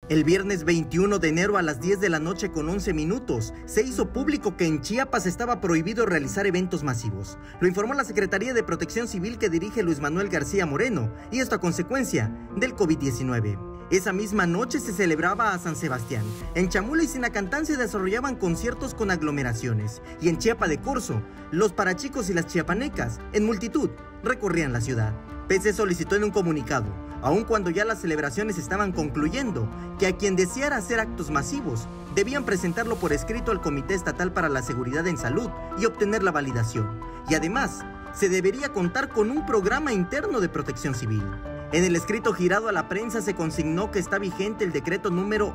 El viernes 21 de enero a las 10 de la noche con 11 minutos, se hizo público que en Chiapas estaba prohibido realizar eventos masivos. Lo informó la Secretaría de Protección Civil que dirige Luis Manuel García Moreno, y esto a consecuencia del COVID-19. Esa misma noche se celebraba a San Sebastián. En Chamula y Sinacantán se desarrollaban conciertos con aglomeraciones, y en Chiapa de Corzo, los parachicos y las chiapanecas, en multitud, recorrían la ciudad. PC solicitó en un comunicado, aun cuando ya las celebraciones estaban concluyendo, que a quien deseara hacer actos masivos, debían presentarlo por escrito al Comité Estatal para la Seguridad en Salud y obtener la validación. Y además, se debería contar con un programa interno de protección civil. En el escrito girado a la prensa se consignó que está vigente el decreto número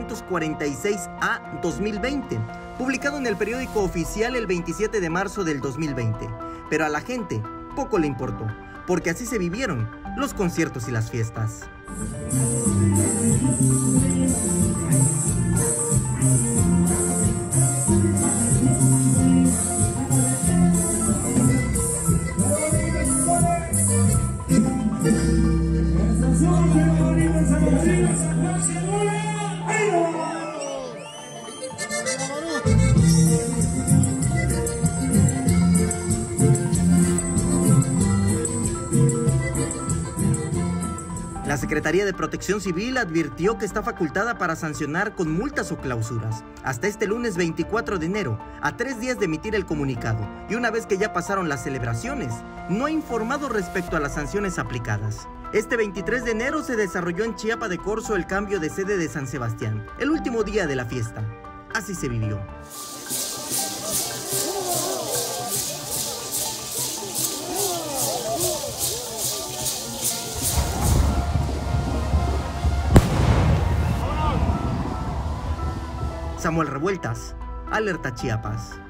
846A/2020, publicado en el periódico oficial el 27 de marzo del 2020. Pero a la gente poco le importó, porque así se vivieron los conciertos y las fiestas. La Secretaría de Protección Civil advirtió que está facultada para sancionar con multas o clausuras hasta este lunes 24 de enero, a 3 días de emitir el comunicado, y una vez que ya pasaron las celebraciones, no ha informado respecto a las sanciones aplicadas. Este 23 de enero se desarrolló en Chiapa de Corzo el cambio de sede de San Sebastián, el último día de la fiesta. Así se vivió. Samuel Revueltas, Alerta Chiapas.